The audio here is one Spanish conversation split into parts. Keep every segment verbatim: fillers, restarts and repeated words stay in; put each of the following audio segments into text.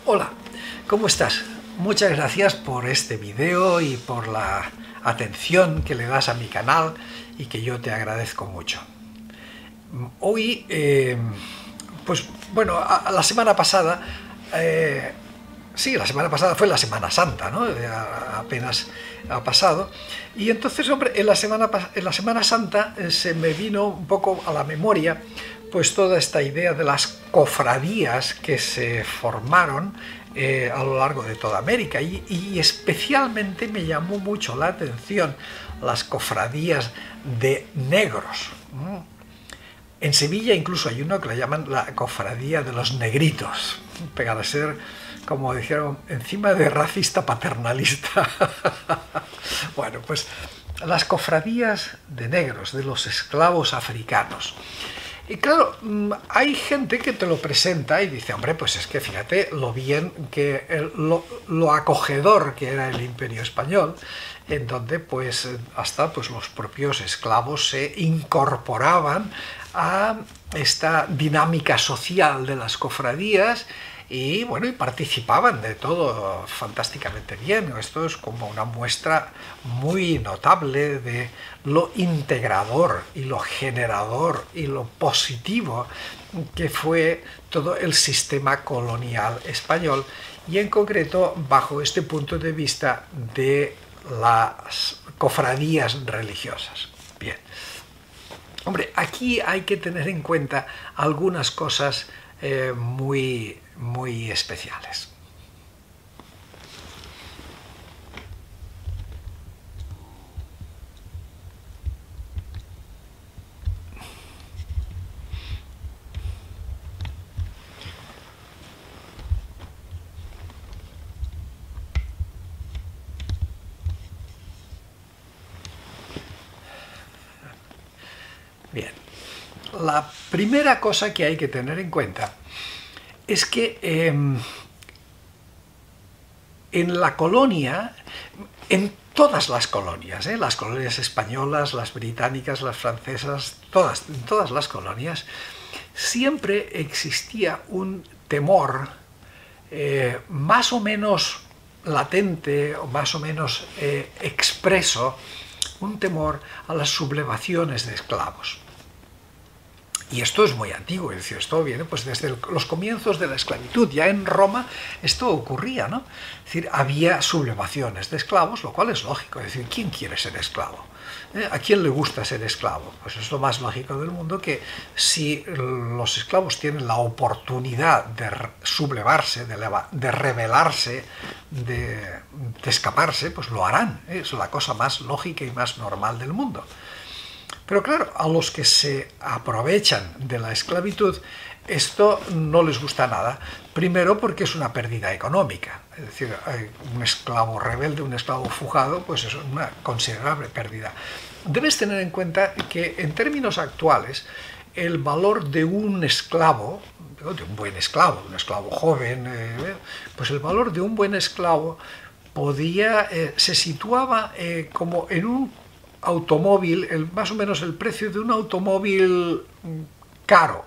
Hola, ¿cómo estás? Muchas gracias por este video y por la atención que le das a mi canal y que yo te agradezco mucho. Hoy, eh, pues bueno, a, a la semana pasada, eh, sí, la semana pasada fue la Semana Santa, ¿no? A, apenas ha pasado. Y entonces, hombre, en la Semana, en la Semana Santa eh, se me vino un poco a la memoria pues toda esta idea de las cofradías que se formaron eh, a lo largo de toda América y, y especialmente me llamó mucho la atención las cofradías de negros. En Sevilla incluso hay uno que le llaman la cofradía de los negritos, para ser, como dijeron, encima de racista paternalista. Bueno, pues las cofradías de negros, de los esclavos africanos. Y claro, hay gente que te lo presenta y dice, hombre, pues es que fíjate lo bien que, el, lo, lo acogedor que era el Imperio Español, en donde pues hasta pues, los propios esclavos se incorporaban a esta dinámica social de las cofradías y bueno, y participaban de todo fantásticamente bien. Esto es como una muestra muy notable de lo integrador y lo generador y lo positivo que fue todo el sistema colonial español y en concreto bajo este punto de vista de las cofradías religiosas. Bien. Hombre, aquí hay que tener en cuenta algunas cosas eh, muy, muy especiales. Bien, la primera cosa que hay que tener en cuenta es que eh, en la colonia, en todas las colonias, ¿eh? las colonias españolas, las británicas, las francesas, todas, en todas las colonias, siempre existía un temor eh, más o menos latente o más o menos eh, expreso, un temor a las sublevaciones de esclavos. Y esto es muy antiguo, es decir, esto viene pues desde los comienzos de la esclavitud. Ya en Roma esto ocurría, ¿no? Es decir, había sublevaciones de esclavos, lo cual es lógico. Es decir, ¿quién quiere ser esclavo? ¿Eh? ¿A quién le gusta ser esclavo? Pues es lo más lógico del mundo que si los esclavos tienen la oportunidad de sublevarse, de, de rebelarse, de, de escaparse, pues lo harán. ¿Eh? Es la cosa más lógica y más normal del mundo. Pero claro, a los que se aprovechan de la esclavitud, esto no les gusta nada. Primero porque es una pérdida económica. Es decir, un esclavo rebelde, un esclavo fugado, pues es una considerable pérdida. Debes tener en cuenta que en términos actuales, el valor de un esclavo, de un buen esclavo, un esclavo joven, pues el valor de un buen esclavo podía, eh, se situaba eh, como en un automóvil, el, más o menos el precio de un automóvil caro,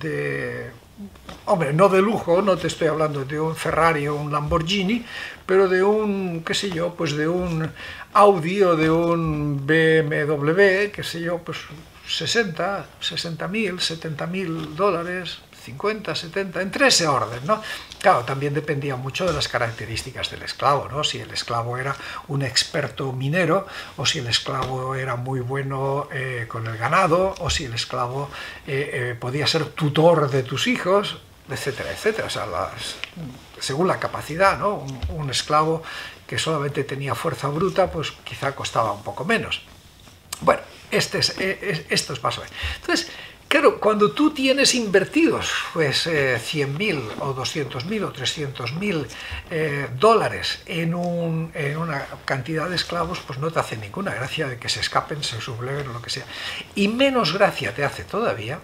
de, hombre, no de lujo, no te estoy hablando de un Ferrari o un Lamborghini, pero de un, qué sé yo, pues de un Audi o de un B M W, qué sé yo, pues sesenta, sesenta mil, setenta mil dólares, cincuenta, setenta, entre ese orden, ¿no? Claro, también dependía mucho de las características del esclavo, ¿no? Si el esclavo era un experto minero, o si el esclavo era muy bueno eh, con el ganado, o si el esclavo eh, eh, podía ser tutor de tus hijos, etcétera, etcétera. O sea, las, según la capacidad, ¿no? Un, un esclavo que solamente tenía fuerza bruta, pues quizá costaba un poco menos. Bueno, este es, eh, esto es más o menos. Entonces, claro, cuando tú tienes invertidos pues, eh, cien mil o doscientos mil o trescientos mil eh, dólares en, un, en una cantidad de esclavos, pues no te hace ninguna gracia de que se escapen, se subleven o lo que sea. Y menos gracia te hace todavía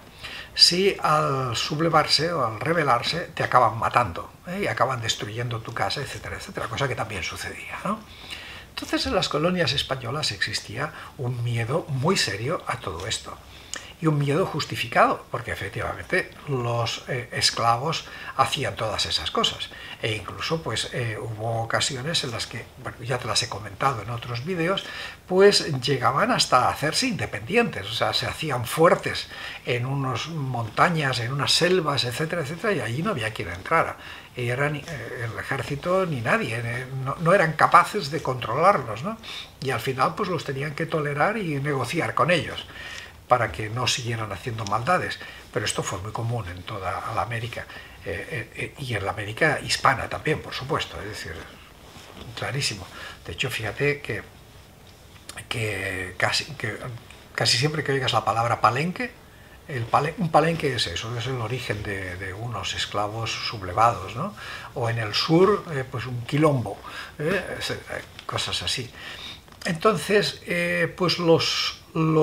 si al sublevarse o al rebelarse te acaban matando ¿eh? y acaban destruyendo tu casa, etcétera, etcétera, cosa que también sucedía, ¿no? Entonces en las colonias españolas existía un miedo muy serio a todo esto. y un miedo justificado, porque efectivamente los eh, esclavos hacían todas esas cosas. E incluso pues eh, hubo ocasiones en las que, bueno, ya te las he comentado en otros vídeos, pues llegaban hasta hacerse independientes, o sea, se hacían fuertes en unas montañas, en unas selvas, etcétera, etcétera, y allí no había quien entrara. Y eran, eh, el ejército ni nadie, eh, no, no eran capaces de controlarlos, ¿no? Y al final pues los tenían que tolerar y negociar con ellos para que no siguieran haciendo maldades. Pero esto fue muy común en toda la América, eh, eh, y en la América hispana también, por supuesto, es decir, clarísimo. De hecho, fíjate que, que, casi, que casi siempre que oigas la palabra palenque, el palen, un palenque es eso, es el origen de, de unos esclavos sublevados, ¿no? O en el sur, eh, pues un quilombo, ¿eh? Cosas así. Entonces, eh, pues los,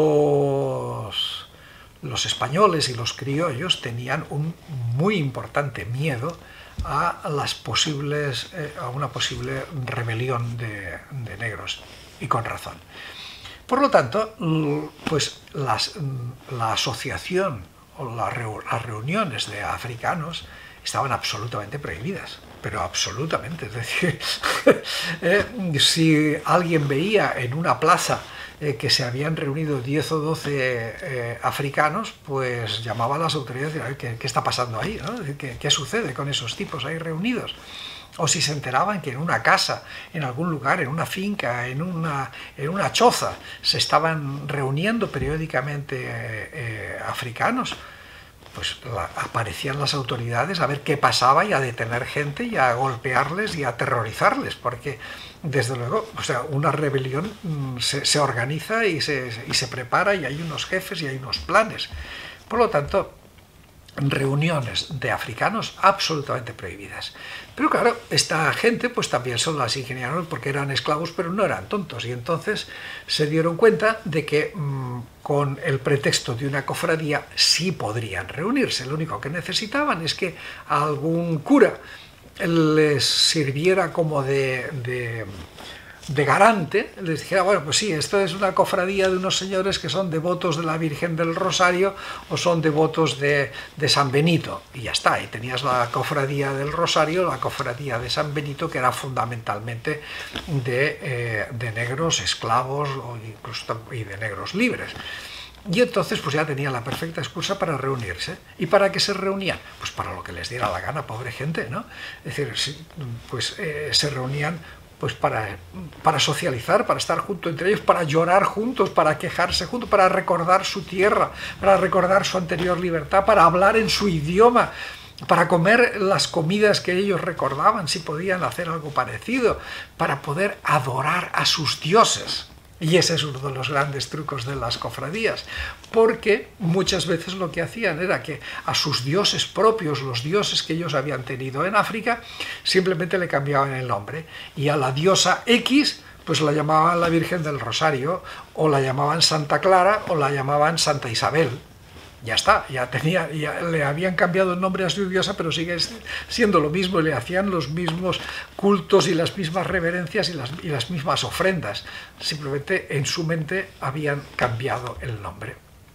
los, los españoles y los criollos tenían un muy importante miedo a, las posibles, eh, a una posible rebelión de, de negros, y con razón. Por lo tanto, pues las, la asociación o la, las reuniones de africanos estaban absolutamente prohibidas, pero absolutamente. Es decir, eh, si alguien veía en una plaza eh, que se habían reunido diez o doce eh, africanos, pues llamaba a las autoridades y decía, ¿qué, qué está pasando ahí, ¿no? ¿Qué, ¿Qué sucede con esos tipos ahí reunidos? O si se enteraban que en una casa, en algún lugar, en una finca, en una, en una choza, se estaban reuniendo periódicamente eh, eh, africanos, pues la, aparecían las autoridades a ver qué pasaba y a detener gente y a golpearles y a aterrorizarles, porque desde luego, o sea, una rebelión mmm, se, se organiza y se, y se prepara y hay unos jefes y hay unos planes. Por lo tanto, reuniones de africanos absolutamente prohibidas. Pero claro, esta gente pues también son las ingeniaron porque eran esclavos, pero no eran tontos, y entonces se dieron cuenta de que mmm, con el pretexto de una cofradía sí podrían reunirse. Lo único que necesitaban es que algún cura les sirviera como de, de de garante, les dijera, bueno, pues sí, esto es una cofradía de unos señores que son devotos de la Virgen del Rosario o son devotos de, de San Benito, y ya está, y tenías la cofradía del Rosario, la cofradía de San Benito, que era fundamentalmente de, eh, de negros esclavos o incluso y de negros libres. Y entonces pues ya tenían la perfecta excusa para reunirse. ¿Y para qué se reunían? Pues para lo que les diera la gana, pobre gente, ¿no? Es decir, pues eh, se reunían pues para, para socializar, para estar juntos entre ellos, para llorar juntos, para quejarse juntos, para recordar su tierra, para recordar su anterior libertad, para hablar en su idioma, para comer las comidas que ellos recordaban, si podían hacer algo parecido, para poder adorar a sus dioses. Y ese es uno de los grandes trucos de las cofradías, porque muchas veces lo que hacían era que a sus dioses propios, los dioses que ellos habían tenido en África, simplemente le cambiaban el nombre, y a la diosa X pues la llamaban la Virgen del Rosario, o la llamaban Santa Clara, o la llamaban Santa Isabel. Ya está, ya, tenía, ya le habían cambiado el nombre a su diosa, pero sigue siendo lo mismo, le hacían los mismos cultos y las mismas reverencias y las, y las mismas ofrendas. Simplemente en su mente habían cambiado el nombre.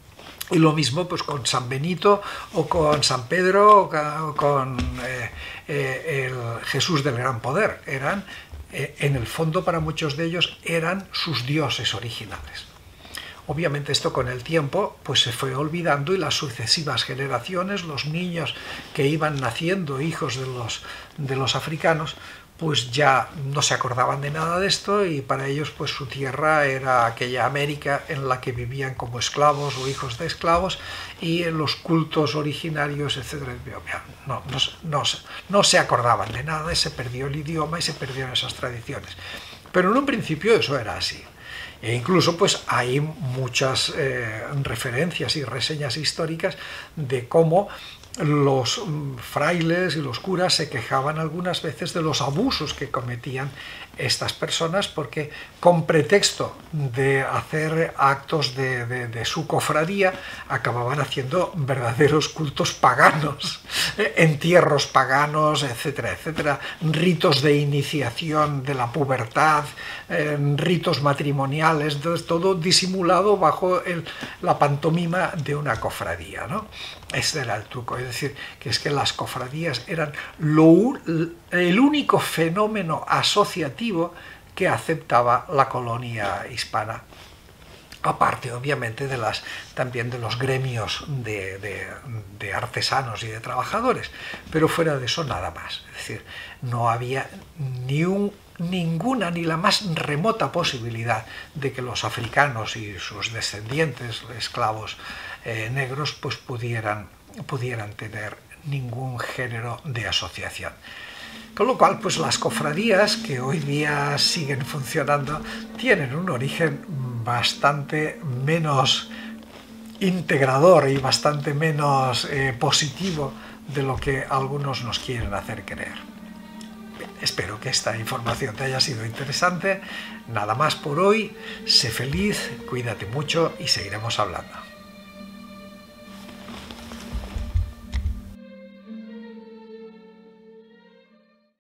Y lo mismo pues con San Benito o con San Pedro o con eh, eh, el Jesús del Gran Poder. Eran, eh, en el fondo para muchos de ellos, eran sus dioses originales. Obviamente esto con el tiempo pues se fue olvidando, y las sucesivas generaciones, los niños que iban naciendo, hijos de los, de los africanos, pues ya no se acordaban de nada de esto, y para ellos pues su tierra era aquella América en la que vivían como esclavos o hijos de esclavos, y en los cultos originarios, etcétera. No, no, no, no se acordaban de nada, y se perdió el idioma y se perdieron esas tradiciones. Pero en un principio eso era así. E incluso pues hay muchas eh, referencias y reseñas históricas de cómo los frailes y los curas se quejaban algunas veces de los abusos que cometían estas personas, porque con pretexto de hacer actos de, de, de su cofradía acababan haciendo verdaderos cultos paganos, entierros paganos, etcétera, etcétera, ritos de iniciación de la pubertad, eh, ritos matrimoniales, entonces todo disimulado bajo el, la pantomima de una cofradía, ¿no? Ese era el truco, es decir, que es que las cofradías eran lo, el único fenómeno asociativo que aceptaba la colonia hispana, aparte obviamente de las, también de los gremios de, de, de artesanos y de trabajadores, pero fuera de eso nada más, es decir, no había ni un ninguna ni la más remota posibilidad de que los africanos y sus descendientes esclavos eh, negros pues pudieran, pudieran tener ningún género de asociación. Con lo cual, pues las cofradías que hoy día siguen funcionando tienen un origen bastante menos integrador y bastante menos eh, positivo de lo que algunos nos quieren hacer creer. Espero que esta información te haya sido interesante. Nada más por hoy. Sé feliz, cuídate mucho y seguiremos hablando.